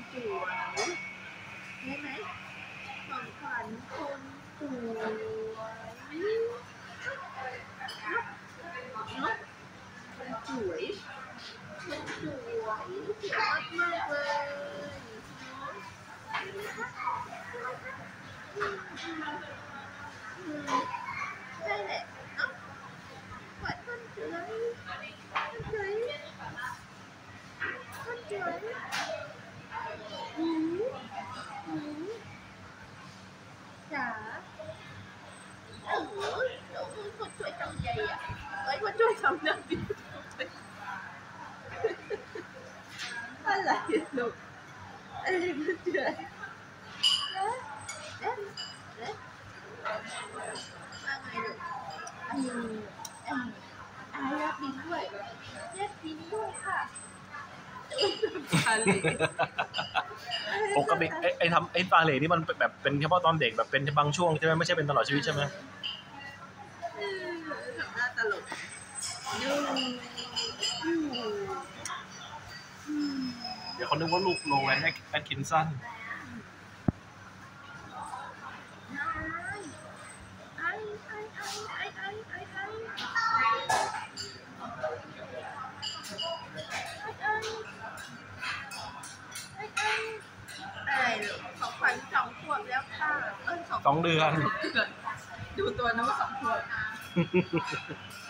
สวยใช่ไหมของขวัญคนสวยเนาะคนสวยคนสวยสวยมากๆเลยใช่แหละเนาะขวัญคนสวยคนสวยคนสวยจ๋าคนช่วยทำใจอ่ะคนช่วยทำน้ำพริกอะไรลูกอะไรคนช่วยว่าไงลูกอยากบินด้วยอยากบินด้วยค่ะปกติไอ้ปลาเหล่นี่มันแบบเป็นเฉพาะตอนเด็กแบบเป็นบางช่วงใช่ไหมไม่ใช่เป็นตลอดชีวิตใช่ไหมน่าตลกเดี๋ยวเขานึกว่าลูกโลแวนแอตคินสันของขวัญ2 ขวบแล้วค่ะ 2 เดือนดูตัวน้อง2 ขวบ